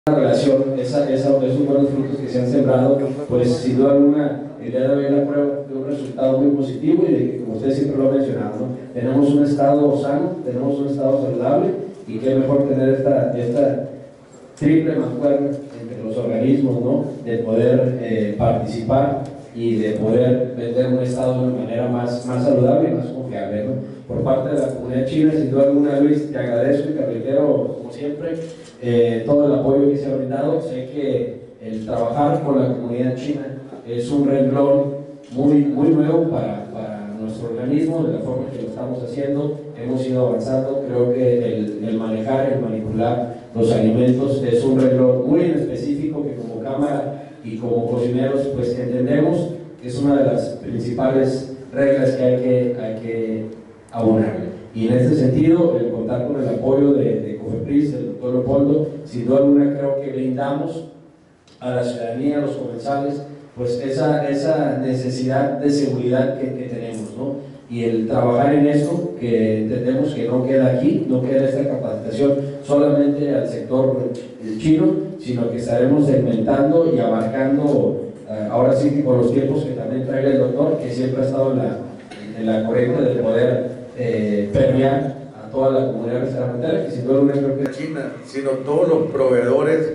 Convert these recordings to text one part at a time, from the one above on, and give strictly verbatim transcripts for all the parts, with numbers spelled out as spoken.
relación, esa, esa, esos buenos frutos que se han sembrado, pues sin duda alguna, el día de hoy la prueba de un resultado muy positivo y de que, como usted siempre lo ha mencionado, ¿no? Tenemos un estado sano, tenemos un estado saludable y qué mejor tener esta, esta triple mancuerna entre los organismos, ¿no? De poder eh, participar y de poder vender un estado de una manera más, más saludable y más confiable, ¿no? Por parte de la comunidad china, sin duda alguna, Luis, te agradezco y te reitero, como siempre, eh, todo el apoyo que se ha brindado. Sé que el trabajar con la comunidad china es un renglón muy, muy nuevo para, para nuestro organismo, de la forma que lo estamos haciendo. Hemos ido avanzando. Creo que el, el manejar, el manipular los alimentos es un renglón muy específico que como cámara y como cocineros pues entendemos que es una de las principales reglas que hay que, hay que abonar. Y en este sentido, el contar con el apoyo de, de COFEPRIS, del doctor Leopoldo, sin duda alguna creo que brindamos a la ciudadanía, a los comensales, pues esa, esa necesidad de seguridad que, que tenemos, ¿no? Y el trabajar en esto, que entendemos que no queda aquí, no queda esta capacitación solamente al sector chino, sino que estaremos segmentando y abarcando, eh, ahora sí que con los tiempos que también traiga el doctor, que siempre ha estado en la, en la corriente de poder eh, permear a toda la comunidad restaurantera, que sin duda alguna creo que China, sino todos los proveedores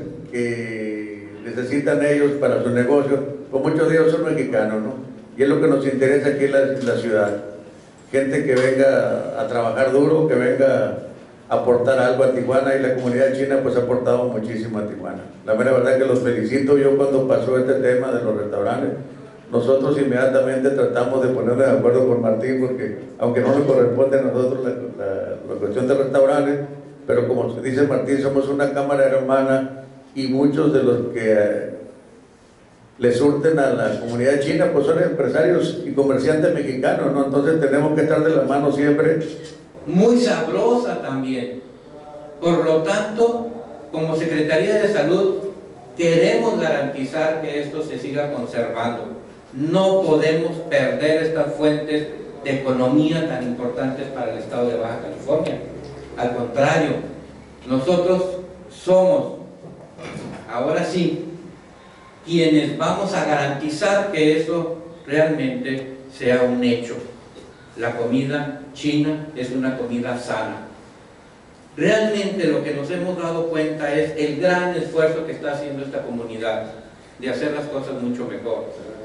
que necesitan ellos para su negocio, pues muchos de ellos son mexicanos, ¿no? Y es lo que nos interesa aquí en la, en la ciudad. Gente que venga a trabajar duro, que venga a aportar algo a Tijuana, y la comunidad china pues ha aportado muchísimo a Tijuana. La mera verdad que los felicito. Yo cuando pasó este tema de los restaurantes, nosotros inmediatamente tratamos de ponernos de acuerdo con Martín, porque aunque no nos corresponde a nosotros la, la, la cuestión de restaurantes, pero como dice Martín, somos una cámara hermana y muchos de los que eh, le surten a la comunidad china pues son empresarios y comerciantes mexicanos, ¿no? Entonces tenemos que estar de la mano siempre. Muy sabrosa también. Por lo tanto, como Secretaría de Salud queremos garantizar que esto se siga conservando. No podemos perder estas fuentes de economía tan importantes para el estado de Baja California. Al contrario, nosotros somos, ahora sí, quienes vamos a garantizar que eso realmente sea un hecho. La comida china es una comida sana. Realmente lo que nos hemos dado cuenta es el gran esfuerzo que está haciendo esta comunidad de hacer las cosas mucho mejor.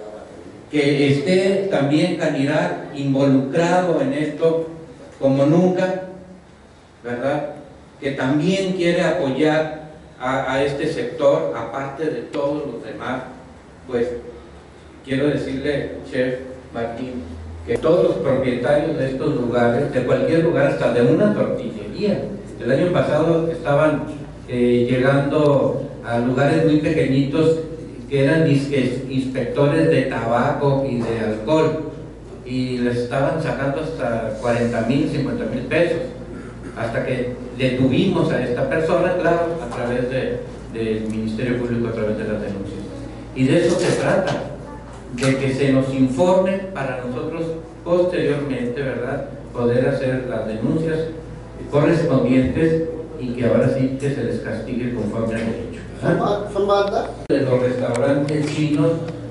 Que esté también Canidad involucrado en esto como nunca, ¿verdad? Que también quiere apoyar a, a este sector, aparte de todos los demás. Pues quiero decirle, Chef Martín, que todos los propietarios de estos lugares, de cualquier lugar, hasta de una tortillería, el año pasado estaban eh, llegando a lugares muy pequeñitos que eran inspectores de tabaco y de alcohol, y les estaban sacando hasta cuarenta mil, cincuenta mil pesos, hasta que detuvimos a esta persona, claro, a través de, del Ministerio Público, a través de las denuncias. Y de eso se trata, de que se nos informe para nosotros posteriormente, ¿verdad?, poder hacer las denuncias correspondientes y que ahora sí que se les castigue conforme al derecho. ¿Ah? De los restaurantes chinos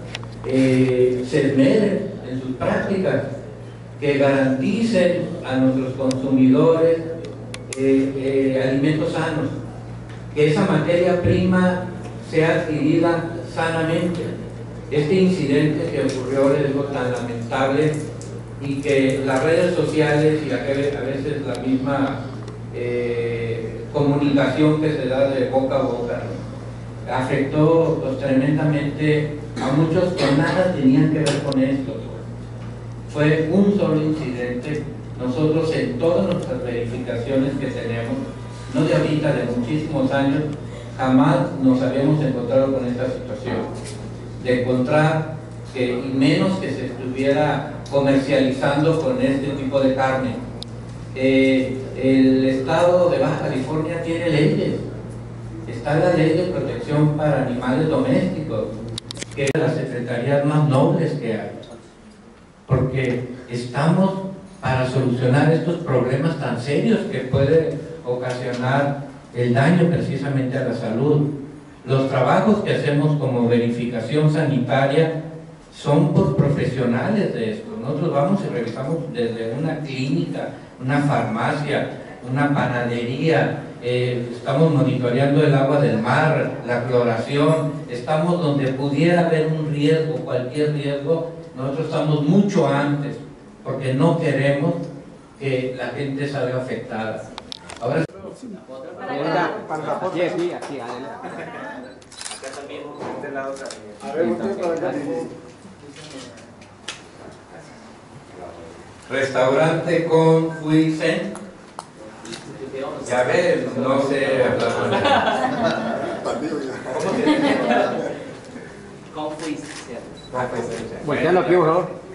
eh, se esmeren en sus prácticas, que garanticen a nuestros consumidores eh, eh, alimentos sanos, que esa materia prima sea adquirida sanamente. Este incidente que ocurrió, les digo, tan lamentable, y que las redes sociales y a veces la misma eh, comunicación que se da de boca a boca, ¿no?, afectó pues, tremendamente a muchos que nada tenían que ver con esto. Fue un solo incidente. Nosotros en todas nuestras verificaciones que tenemos, no de ahorita, de muchísimos años, jamás nos habíamos encontrado con esta situación, de encontrar que, y menos que se estuviera comercializando con este tipo de carne. Eh, el estado de Baja California tiene leyes. Está la ley de protección para animales domésticos, que es de las secretarías más nobles que hay, porque estamos para solucionar estos problemas tan serios que puede ocasionar el daño precisamente a la salud Los trabajos que hacemos como verificación sanitaria son por profesionales de esto. Nosotros vamos y revisamos desde una clínica, una farmacia, una panadería, eh, estamos monitoreando el agua del mar, la cloración, estamos donde pudiera haber un riesgo, cualquier riesgo, nosotros estamos mucho antes, porque no queremos que la gente salga afectada. Ahora, Aquí, aquí, aquí, adelante. Acá también, de este lado también. A ver, usted para acá. restaurante con Fuisen. Ya ves, no sé hablar. Con Fuis, Voltealo aquí, por favor.